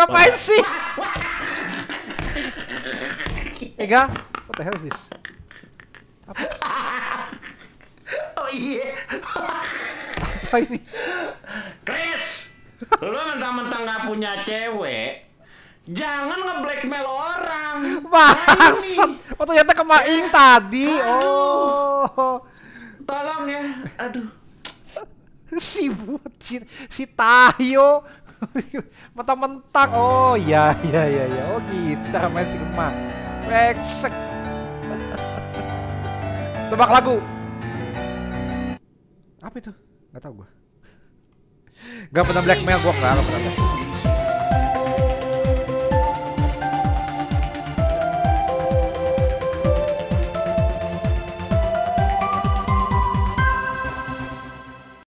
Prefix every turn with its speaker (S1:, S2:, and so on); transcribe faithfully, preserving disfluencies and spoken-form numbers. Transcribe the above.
S1: ngapain sih? Ega, what the hell is this? Apa?
S2: Oh iya.
S1: Apa ini?
S2: Chris, lu mentang-mentang nggak punya cewek, jangan nge-blackmail orang.
S1: Bangsat. Oh ternyata kemaing tadi. Oh.
S2: Tolong ya. Aduh.
S1: Si but, si, si Tayo. Mentang-mentang. Oh iya iya iya iya. Oh gitu cara main si Gemma. Brengsek. Tebak lagu. Apa itu? Gak tau gua. Gak pernah blackmail gua, gak pernah.